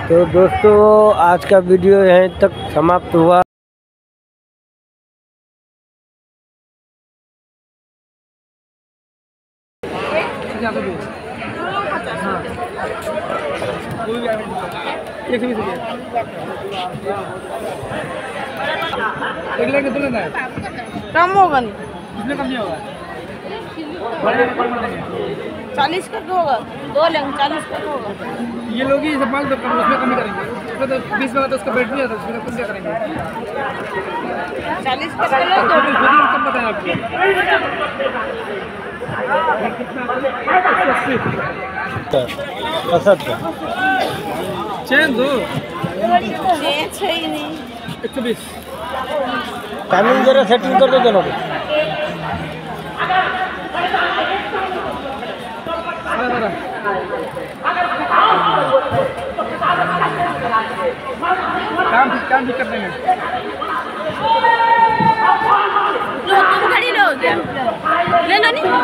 तो दोस्तों आज का वीडियो यहीं तक समाप्त हुआ। कम होगा नहीं, इसमें कम नहीं होगा। 40 का होगा, 2 लेंगे 40 का होगा। ये लोग ही सब माल तो कम, उसमें कम ही करेंगे। उसमें तो 20 में तो उसका बैठ नहीं आता, उसमें कम क्या करेंगे। 40 का लो तो कम बताया आपको। चैन दो छे ही नहीं 120। टाइमिंग जरा सेटिंग कर दो दोनों को। काम ठीक कर देंगे। लो तुम खड़ी लो क्या ले लो नहीं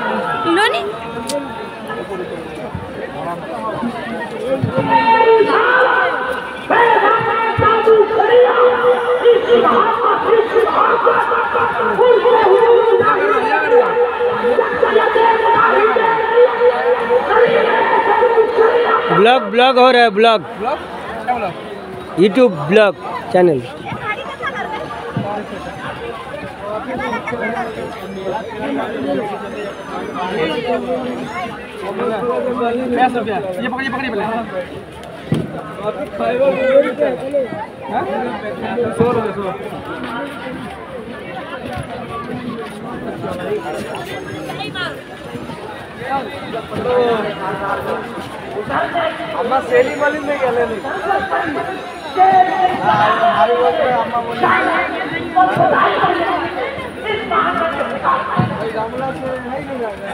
ब्लॉग हो रहा है, ब्लॉग यूट्यूब ब्लॉग चैनल। ये पकड़िए पहले। 100 अम्मा सेली वाली में गेले नहीं। हमारी वो अम्मा बोली भाई गामला से नहीं जाएगा।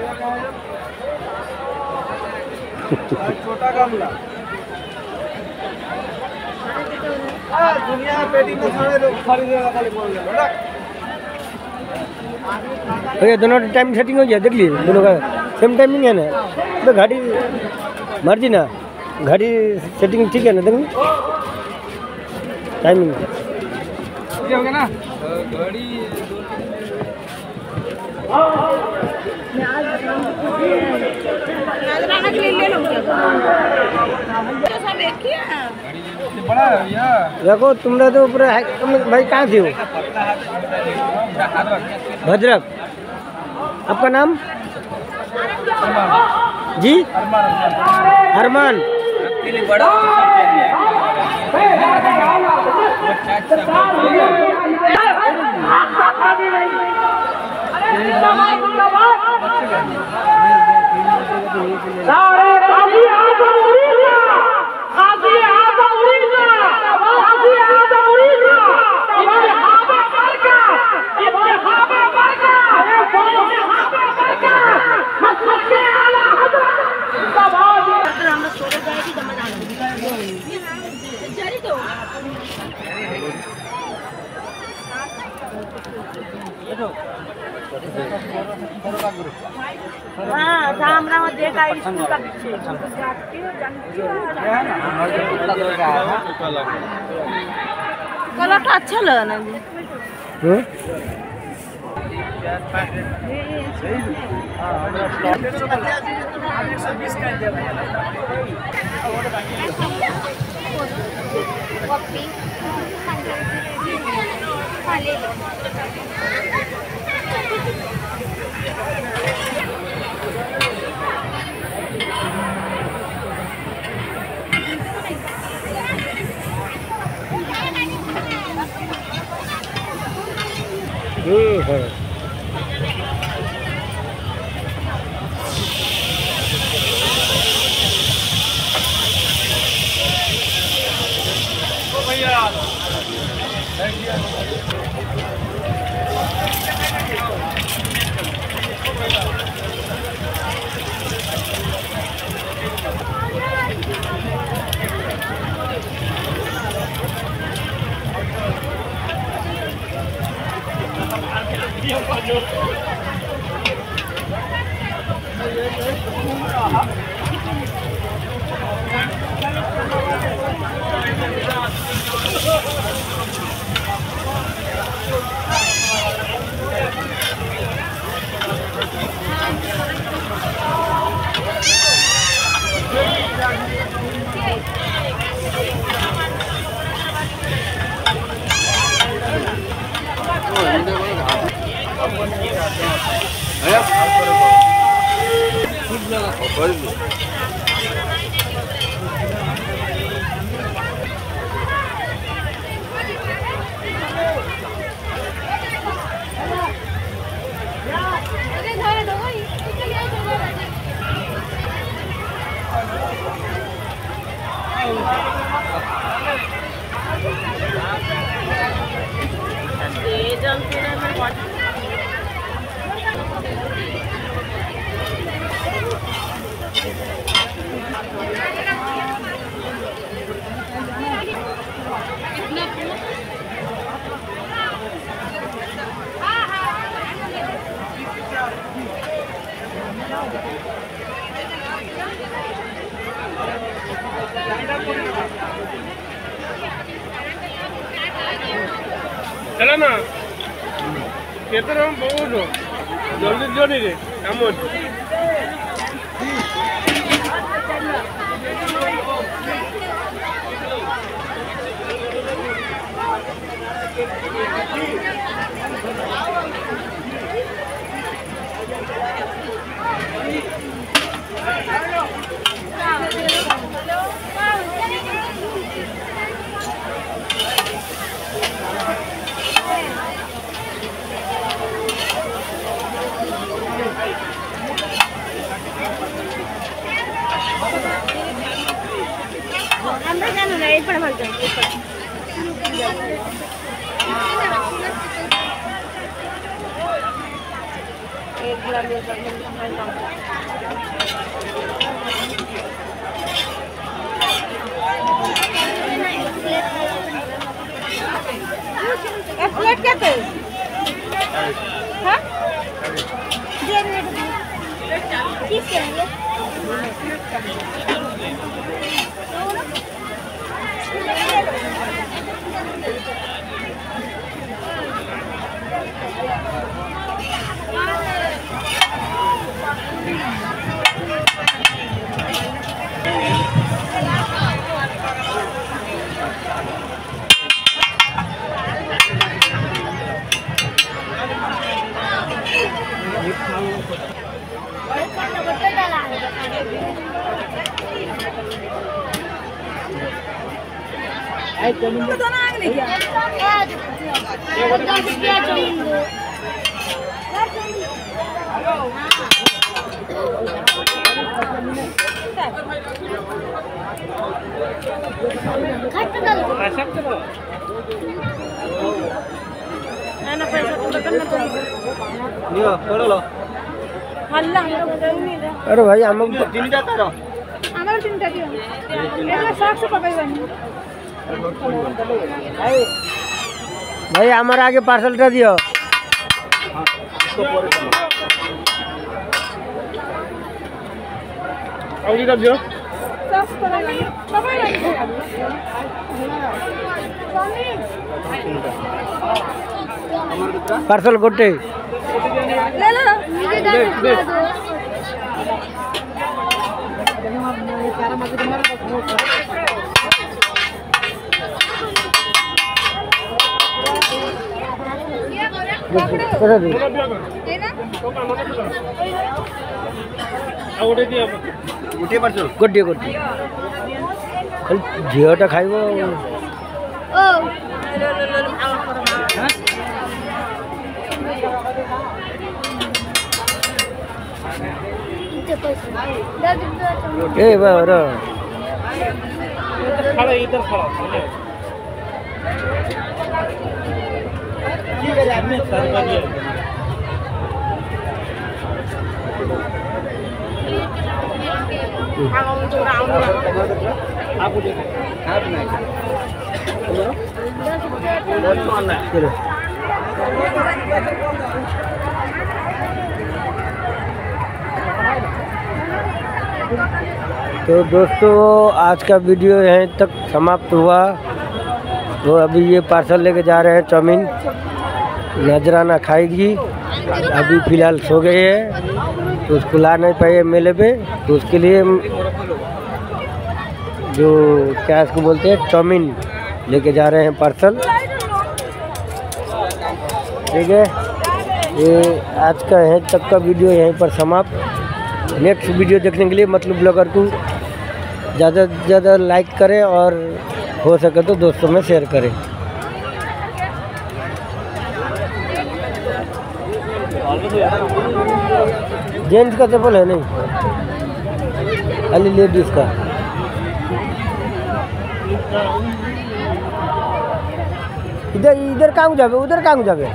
छोटा गामला दुनिया में पेटी में सारे लोग खरीदेगा खाली बोल रहे भैया दोनों टाइम सेटिंग हो गया, देख लीजिए दोनों का सेम टाइमिंग है ना। तो घड़ी मर्जी ना, घड़ी सेटिंग ठीक है ना, देखेंगे टाइमिंग हो गया ना घड़ी। बड़ा है भैया। देखो तुमने तो पूरा भाई कहाँ थे हो? भद्रक। आपका नाम जी? अरमान। हाँ सामने वो देखा स्कूल का पीछे कलर तो अच्छा लगा ना जी। चला ना केतर हम बहुत जल्दी जल्दी रे काम प्लेट क्या पे हाँ किस करेंगे अरे भाई आम भाई आमार आगे पार्सलटा दियो पार्सल गोटे गोटे गोटे झीटा खाइब ए बार आप तो दोस्तों आज का वीडियो यहीं तक समाप्त हुआ। तो अभी ये पार्सल लेके जा रहे हैं। चाउमीन नजराना खाएगी, अभी फ़िलहाल सो गए है तो उसको ला नहीं पाए मेले पे, तो उसके लिए जो क्या इसको बोलते हैं चाउमीन लेके जा रहे हैं पार्सल। ठीक है, ये आज का यहीं तक का वीडियो यहीं पर समाप्त। नेक्स्ट वीडियो देखने के लिए मतलब ब्लॉगर को ज़्यादा से ज़्यादा लाइक करें और हो सके तो दोस्तों में शेयर करें। जेंट्स का चप्पल है नहीं, खाली लेडीज का। इधर इधर कहाँ जावे, उधर कहाँ जावे,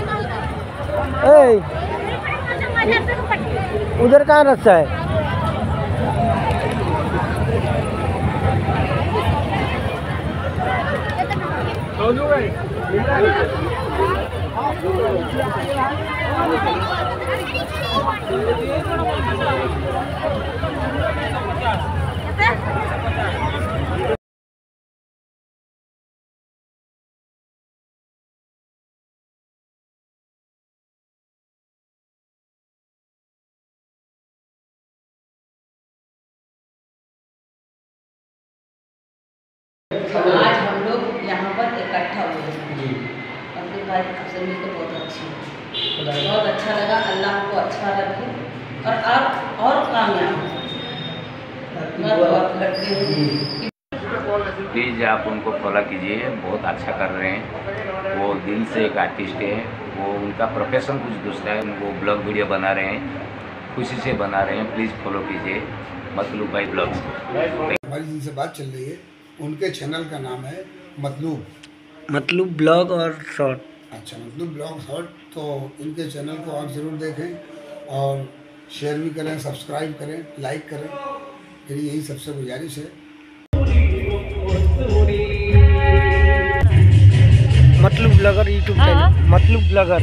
उधर कहाँ रास्ता है? आज हम लोग यहाँ पर इकट्ठा हुए हैं। अपने भाई आपसे मिलकर बहुत अच्छा लगा। अल्लाह आपको अच्छा रखे और कामयाब करते हैं। प्लीज़ आप उनको फॉलो कीजिए, बहुत अच्छा कर रहे हैं। वो दिल से एक आर्टिस्ट है, वो उनका प्रोफेशन कुछ दूसरा है, वो ब्लॉग वीडियो बना रहे हैं, खुशी से बना रहे हैं। प्लीज़ फॉलो कीजिए मतलूब भाई ब्लॉग्स। हमारी जिनसे बात चल रही है उनके चैनल का नाम है मतलब ब्लॉग और शॉर्ट। अच्छा, मतलब ब्लॉग शॉर्ट। तो इनके चैनल को आप ज़रूर देखें और शेयर भी करें, सब्सक्राइब करें, लाइक करें। मेरी यही सबसे गुजारिश है। मतलब ब्लॉगर यूट्यूब चैनल, मतलब ब्लॉगर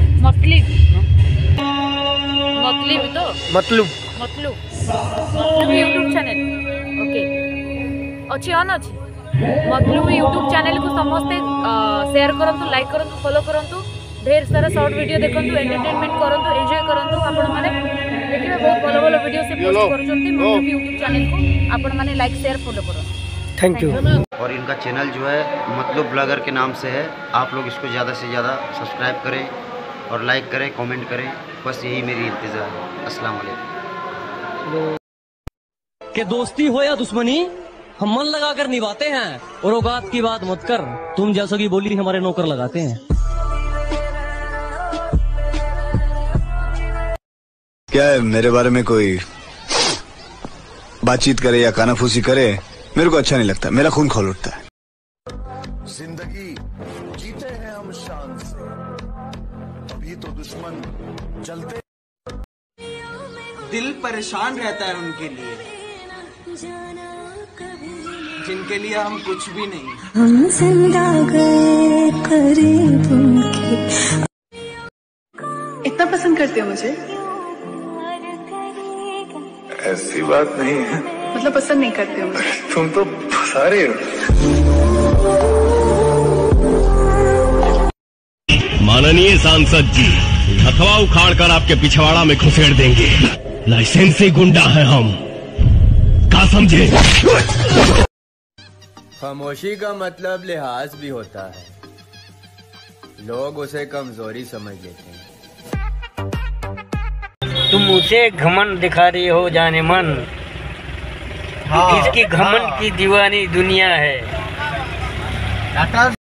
मतलब यूट्यूब चैनल ओके अच्छी ऑन अच्छी मतलब यूट्यूब चैनल को समस्ते शेयर करंतु, लाइक करंतु, फॉलो करंतु, ढेर सारा शॉर्ट वीडियो देखंतु, एंटरटेनमेंट करंतु, एंजॉय करंतु। आपण माने देखिबे बहुत भलो भलो वीडियो से पोस्ट करछंती मतलब यूट्यूब चैनल को आपण माने लाइक शेयर फॉलो करो। Thank you. और इनका चैनल जो है मतलब ब्लॉगर के नाम से है। आप लोग इसको ज़्यादा से ज़्यादा सब्सक्राइब करें और लाइक करें, कमेंट करें। बस यही मेरी इंतज़ार है। अस्सलाम वालेकुम। कि दोस्ती हो या दुश्मनी हम मन लगा कर निभाते हैं, और औकात की बात मत कर, तुम जैसों की बोली हमारे नौकर लगाते हैं। क्या है मेरे बारे में कोई बातचीत करे या कानाफूसी करे, मेरे को अच्छा नहीं लगता, मेरा खून खौल उठता है। जिंदगी जीते हैं हम शान से, अभी तो दुश्मन चलते। दिल परेशान रहता है उनके लिए जिनके लिए हम कुछ भी नहीं। हम जिंदा गए करीब उनके। इतना पसंद करते हो मुझे? ऐसी बात नहीं है। मतलब पसंद नहीं करते हो मुझे? तुम तो फंसा रहे हो। माननीय सांसद जी, हथवा उखाड़ कर आपके पिछवाड़ा में घुसेड़ देंगे। लाइसेंसी गुंडा है हम, क्या समझे? खामोशी का मतलब लिहाज भी होता है, लोग उसे कमजोरी समझ लेते हैं। तुम उसे घमंड दिखा रही हो जाने मन, इसकी घमंड की दीवानी दुनिया है।